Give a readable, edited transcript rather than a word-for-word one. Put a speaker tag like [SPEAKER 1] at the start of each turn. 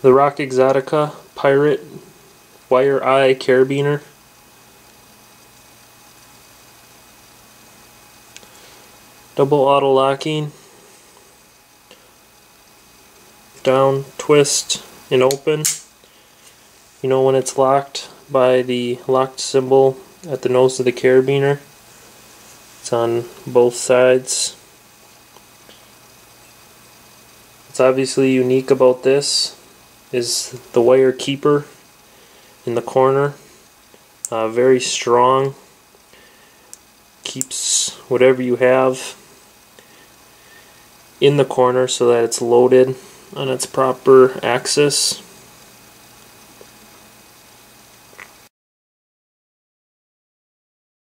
[SPEAKER 1] the Rock Exotica Pirate Wire Eye Carabiner. Double auto locking. Down, twist, and open. You know when it's locked by the locked symbol at the nose of the carabiner. It's on both sides. What's obviously unique about this is the wire keeper in the corner. Very strong. Keeps whatever you have in the corner so that it's loaded on its proper axis.